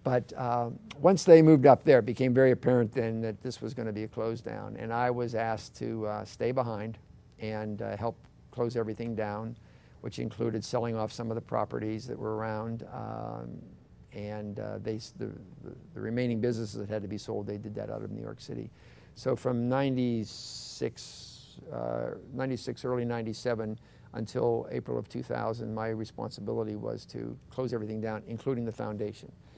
But once they moved up there, it became very apparent then that this was going to be a close down. And I was asked to stay behind and help close everything down, which included selling off some of the properties that were around. And the remaining businesses that had to be sold, they did that out of New York City. So from 96, early 97, until April of 2000, my responsibility was to close everything down, including the foundation.